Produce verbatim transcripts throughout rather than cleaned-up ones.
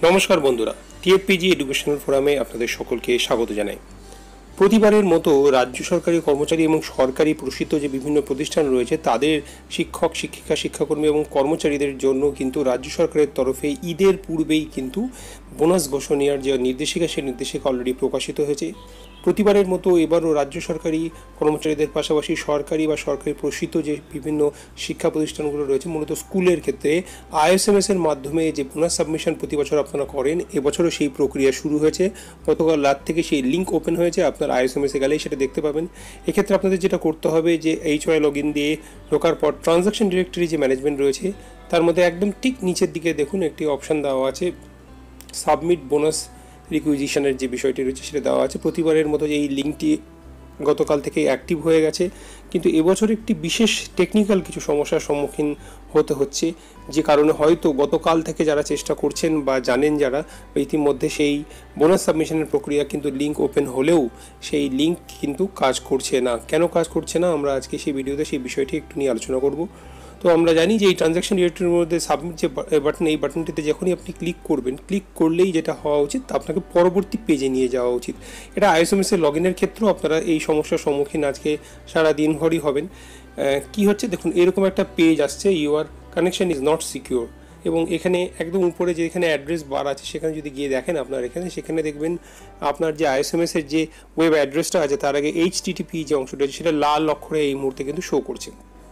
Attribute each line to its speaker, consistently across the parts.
Speaker 1: নমস্কার বন্ধুরা, টিএফপিজি এডুকেশনাল ফোরামে আপনাদের সকলকে স্বাগত জানাই। প্রতিবারের মতো রাজ্য সরকারি কর্মচারী এবং সরকারি প্রসিদ্ধ যে বিভিন্ন প্রতিষ্ঠান রয়েছে তাদের শিক্ষক শিক্ষিকা শিক্ষাকর্মী এবং কর্মচারীদের জন্য কিন্তু রাজ্য সরকারের তরফে ঈদের পূর্বেই কিন্তু বোনাস ঘোষণার যে নির্দেশিকা সেই নির্দেশিকা অলরেডি প্রকাশিত হয়েছে। প্রতিবারের মতো এবারও রাজ্য সরকারি কর্মচারীদের পাশাপাশি সরকারি বা সরকারি প্রসিদ্ধ যে বিভিন্ন শিক্ষা প্রতিষ্ঠানগুলো রয়েছে, মূলত স্কুলের ক্ষেত্রে আইএসএমএস এর মাধ্যমে যে বোনাস সাবমিশন প্রতি বছর আপনারা করেন, এবছরও সেই প্রক্রিয়া শুরু হয়েছে। গতকাল রাত থেকে সেই লিঙ্ক ওপেন হয়েছে, আপনার আইএসএমএস এ গেলেই সেটা দেখতে পাবেন। এক্ষেত্রে আপনাদের যেটা করতে হবে যে এইচওয়াই লগ ইন দিয়ে ঢোকার পর ট্রানজাকশন ডিরেক্টরি যে ম্যানেজমেন্ট রয়েছে তার মধ্যে একদম ঠিক নিচের দিকে দেখুন একটি অপশান দেওয়া আছে, সাবমিট বোনাস রিকুইজিশনের যে বিষয়টি রয়েছে সেটা দেওয়া আছে। প্রতিবারের মতো এই লিঙ্কটি গতকাল থেকে অ্যাক্টিভ হয়ে গেছে, কিন্তু এবছর একটি বিশেষ টেকনিক্যাল কিছু সমস্যার সম্মুখীন হতে হচ্ছে, যে কারণে হয়তো গতকাল থেকে যারা চেষ্টা করছেন বা জানেন যারা, ইতিমধ্যে সেই বোনাস সাবমিশনের প্রক্রিয়া কিন্তু লিঙ্ক ওপেন হলেও সেই লিঙ্ক কিন্তু কাজ করছে না। কেন কাজ করছে না, আমরা আজকে সেই ভিডিওতে সেই বিষয়টি একটু নিয়ে আলোচনা করব। তো আমরা জানি যে এই ট্রানজ্যাকশন ডিরেক্টরির মধ্যে সাবমিট যে বাটন, এই বাটনটিতে যখনই আপনি ক্লিক করবেন, ক্লিক করলেই যেটা হওয়া উচিত আপনাকে পরবর্তী পেজে নিয়ে যাওয়া উচিত। এটা আইএসএমএস এর লগ ইনের ক্ষেত্রেও আপনারা এই সমস্যার সম্মুখীন আজকে সারা দিনভরই হবেন। কি হচ্ছে দেখুন, এরকম একটা পেজ আসছে, your connection is not secure, এবং এখানে একদম উপরে যে এখানে অ্যাড্রেস বার আছে সেখানে যদি গিয়ে দেখেন আপনার এখানে, সেখানে দেখবেন আপনার যে আইএসএমএস এর যে ওয়েব অ্যাড্রেসটা আছে তার আগে এইচটিটিপি যে অংশটা আছে সেটা লাল অক্ষরে এই মুহূর্তে কিন্তু শো করছে।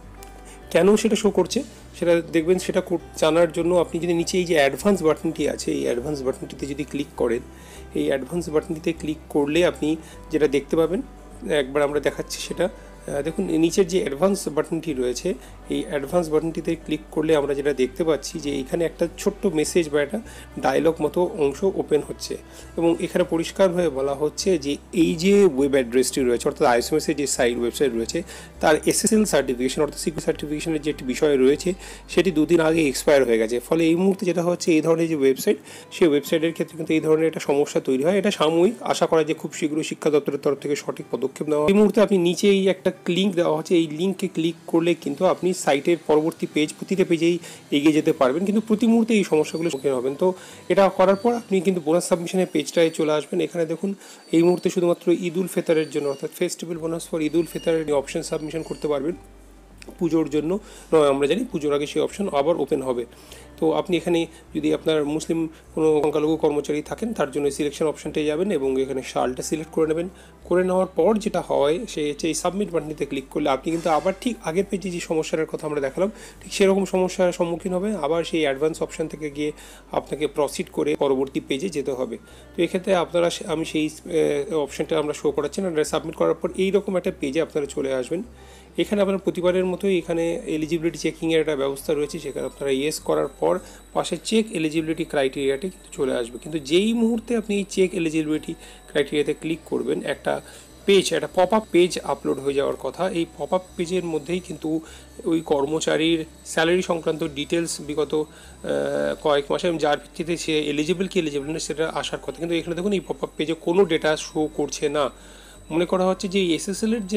Speaker 1: কেন সেটা শো করছে সেটা দেখবেন, সেটা জানার জন্য আপনি যদি নিচে এই যে অ্যাডভান্স বাটনটি আছে, এই অ্যাডভান্স বাটনটিতে যদি ক্লিক করেন, এই অ্যাডভান্স বাটনটিতে ক্লিক করলে আপনি যেটা দেখতে পাবেন, একবার আমরা দেখাচ্ছি সেটা দেখুন। নিচের যে অ্যাডভান্স বাটনটি রয়েছে, এই অ্যাডভান্স বাটনটিতে ক্লিক করলে আমরা যেটা দেখতে পাচ্ছি যে এখানে একটা ছোট্ট মেসেজ বা একটা ডায়লগ মতো অংশ ওপেন হচ্ছে, এবং এখানে পরিষ্কারভাবে বলা হচ্ছে যে এই যে ওয়েব অ্যাড্রেসটি রয়েছে, অর্থাৎ আইএসএমএস এর যে সাইট ওয়েবসাইট রয়েছে তার এসএসএল সার্টিফিকেশন অর্থাৎ সিকিউরিটি সার্টিফিকেশনের যে একটি বিষয় রয়েছে সেটি দুদিন আগে এক্সপায়ার হয়ে গেছে। ফলে এই মুহূর্তে যেটা হচ্ছে, এই ধরনের যে ওয়েবসাইট, সেই ওয়েবসাইটের ক্ষেত্রে কিন্তু এই ধরনের একটা সমস্যা তৈরি হয়। এটা সাময়িক, আশা করা যে খুব শীঘ্রই শিক্ষা দপ্তরের তরফ থেকে সঠিক পদক্ষেপ নেওয়া। এই মুহূর্তে আপনি নিচে এই একটা লিঙ্ক দেওয়া হচ্ছে, এই লিঙ্কে ক্লিক করলে কিন্তু আপনি সাইটের পরবর্তী পেজ, প্রতিটা পেজেই এগিয়ে যেতে পারবেন, কিন্তু প্রতি মুহূর্তে এই সমস্যাগুলো সম্মুখীন হবেন। তো এটা করার পর আপনি কিন্তু বোনাস সাবমিশনের পেজটায় চলে আসবেন। এখানে দেখুন এই মুহূর্তে শুধুমাত্র ঈদ উল ফিতরের জন্য, অর্থাৎ festival bonus for Eid ul ফিতরের অপশন সাবমিশন করতে পারবেন। পুজোর জন্য নয়, আমরা জানি পুজোর আগে সেই অপশন আবার ওপেন হবে। তো আপনি এখানে যদি আপনার মুসলিম কোনো সংখ্যালঘু কর্মচারী থাকেন তার জন্য সিলেকশন অপশনটাই যাবেন এবং এখানে সালটা সিলেক্ট করে নেবেন। করে নেওয়ার পর যেটা হয় সে হচ্ছে এই সাবমিট বাটনটিতে ক্লিক করলে আপনি কিন্তু আবার ঠিক আগের পেজে যে সমস্যার কথা আমরা দেখালাম ঠিক সেরকম সমস্যার সম্মুখীন হবে। আবার সেই অ্যাডভান্স অপশন থেকে গিয়ে আপনাকে প্রসিড করে পরবর্তী পেজে যেতে হবে। তো এক্ষেত্রে আপনারা, আমি সেই অপশনটা আমরা শো করাচ্ছেন, সাবমিট করার পর এইরকম একটা পেজে আপনারা চলে আসবেন। এখানে আপনার প্রতিবারের মতোই এখানে এলিজিবিলিটি চেকিংয়ের একটা ব্যবস্থা রয়েছে, সেখানে আপনারা ইয়েস করার পর পাশে চেক এলিজিবিলিটি ক্রাইটেরিয়াটি কিন্তু চলে আসবে। কিন্তু যেই মুহূর্তে আপনি এই চেক এলিজিবিলিটি ক্রাইটেরিয়াতে ক্লিক করবেন, একটা পেজ, একটা পপ আপ পেজ আপলোড হয়ে যাওয়ার কথা। এই পপ আপ পেজের মধ্যেই কিন্তু ওই কর্মচারীর স্যালারি সংক্রান্ত ডিটেলস বিগত কয়েক মাসে যার ভিত্তিতে সে এলিজিবল কি এলিজিবল না সেটা আসার কথা, কিন্তু এখানে দেখুন এই পপ আপ পেজে কোনো ডেটা শো করছে না। মনে করা হচ্ছে যে এই এসএসএল এর যে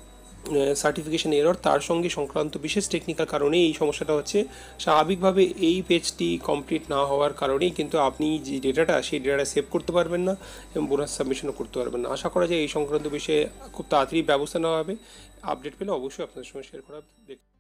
Speaker 1: সার্টিফিকেশন এরর তার সঙ্গে সংক্রান্ত বিশেষ টেকনিক্যাল কারণে এই সমস্যাটা হচ্ছে। স্বাভাবিকভাবে এই পেজটি কমপ্লিট না হওয়ার কারণেই কিন্তু আপনি যে ডেটাটা, সেই ডেটাটা সেভ করতে পারবেন না এবং বোনাস সাবমিশনও করতে পারবেন না। আশা করা যায় এই সংক্রান্ত বিষয়ে খুব তাড়াতাড়ি ব্যবস্থা নেওয়া হবে। আপডেট পেলে অবশ্যই আপনাদের সঙ্গে শেয়ার করা।